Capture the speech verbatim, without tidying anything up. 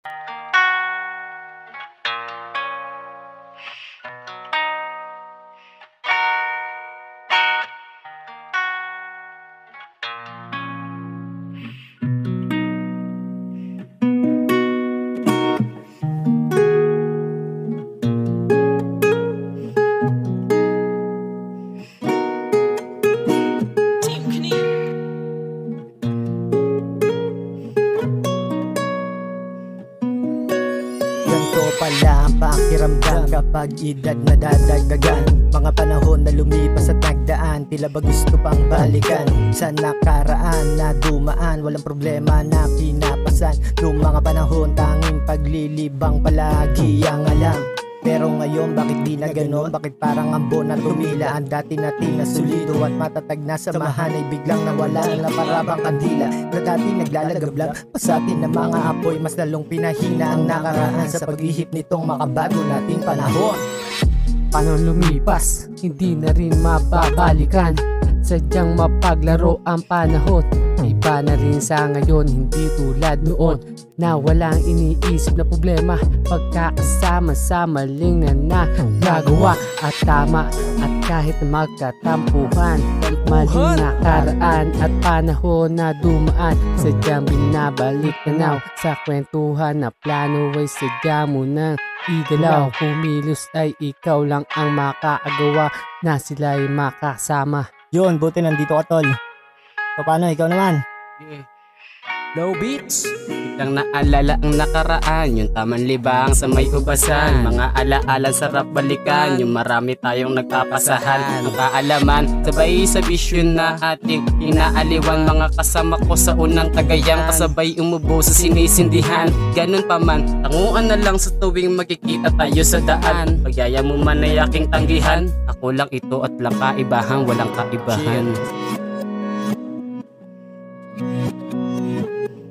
Ganto pala ang pakiramdam kapag edad na dadagdagan. Mga panahon na lumipas at nagdaan, tila ba gusto pang balikan sa nakaraan na dumaan. Walang problema na pinapasan, yung mga panahon tanging paglilibang palagi ang alam. Pero ngayon bakit di na ganon? Bakit parang ambon na tumila? Ang dati natin na solido at matatag na samahan ay biglang nawala na parabang kandila na dati naglalagablab pa sa atin ng mga apoy. Mas lalong pinahina ang nakaraan sa paghihip nitong makabago nating panahon. Paano lumipas, hindi na rin mababalikan. Sadyang mapaglaro ang panahon. Iba na rin sa ngayon, hindi tulad noon na walang iniisip na problema. Pagkakasama sa maling na nagagawa at tama. At kahit na magkatampuhan, maling nakaraan at panahon na dumaan, sadyang binabalik tanaw sa kwentuhan na plano ay sadya mo nang igalaw. Kumilos ay ikaw lang ang makakagawa na sila'y makasama. Yun, buti nandito ka, tol. So, paano, ikaw naman? Low beats, biglang naalala ang nakaraan, yung tamang libang sa may ubasan. Mga alaala sarap balikan, yung marami tayong nagpapasahan. Ang kaalaman, sabay sa vision na ating inaaliwan. Mga kasama ko sa unang tagayang, kasabay umubo sa sinisindihan. Ganun pa man, tanguan na lang sa tuwing magkikita tayo sa daan. Pagyaya mo man ay aking tanggihan, ako lang ito at lang kaibahan, walang kaibahan.